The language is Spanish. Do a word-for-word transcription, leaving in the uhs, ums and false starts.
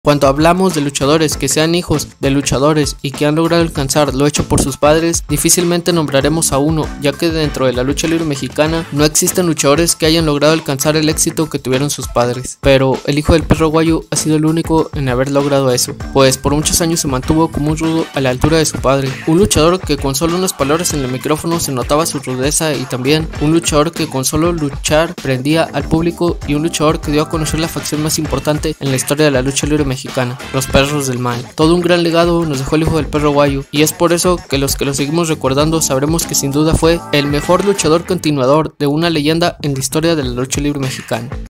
Cuando hablamos de luchadores que sean hijos de luchadores y que han logrado alcanzar lo hecho por sus padres, difícilmente nombraremos a uno, ya que dentro de la lucha libre mexicana no existen luchadores que hayan logrado alcanzar el éxito que tuvieron sus padres. Pero el hijo del perro Aguayo ha sido el único en haber logrado eso, pues por muchos años se mantuvo como un rudo a la altura de su padre, un luchador que con solo unas palabras en el micrófono se notaba su rudeza, y también un luchador que con solo luchar prendía al público, y un luchador que dio a conocer la facción más importante en la historia de la lucha libre mexicana, los Perros del Mal. Todo un gran legado nos dejó el hijo del perro Aguayo, y es por eso que los que lo seguimos recordando sabremos que sin duda fue el mejor luchador continuador de una leyenda en la historia de la lucha libre mexicana.